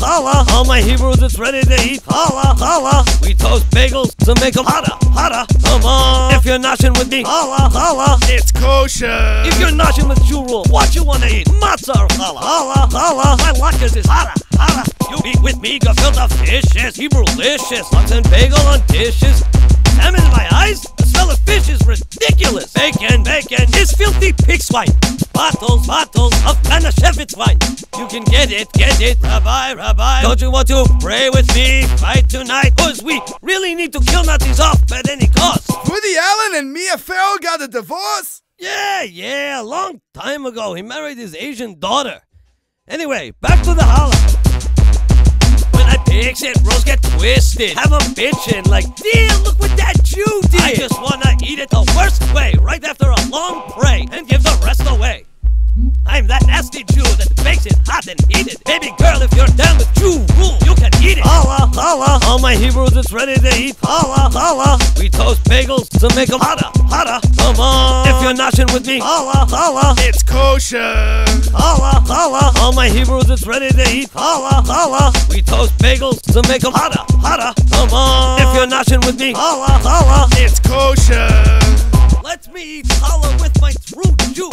Challah. All my Hebrews, it's ready to eat. Challah, challah. We toast bagels to make them hotter, hotter. Come on. If you're noshing with me, challah, challah. It's kosher. If you're noshing with Jew rule, what you wanna eat? Matzah or challah? Challah, challah. My latkes is hotter, hotter. You eat with me, gefilte fishes, Hebrew-licious. Lots and bagel on dishes. Salmon in my eyes? The smell of fish is ridiculous. Bacon, bacon is filthy pig swine. Bottles, bottles of Panashevitz wine. You can get it, Rabbi, Rabbi. Don't you want to pray with me? Fight tonight, cause we really need to kill Nazis off at any cost. Woody Allen and Mia Farrow got a divorce? Yeah, a long time ago. He married his Asian daughter. Anyway, back to the challah. When I fix it, rolls get twisted. Have 'em bitchin' like, damn, look what that Jew did. I just wanna eat it the worst way, right after a long pray, and give the rest away. I'm that nasty Jew that makes it hot and heated. Baby girl, if you're down with Jew rule, you can eat it. Challah, challah. All my Hebrews, it's ready to eat. Challah, challah. We toast bagels to make them hotter, hotter. Come on. If you're noshing with me, challah, challah. It's kosher. Challah, challah. All my Hebrews, it's ready to eat. Challah, challah. We toast bagels to make them hotter, hotter. Come on. If you're noshing with me, challah, challah. It's kosher. Let me eat challah with my true Jew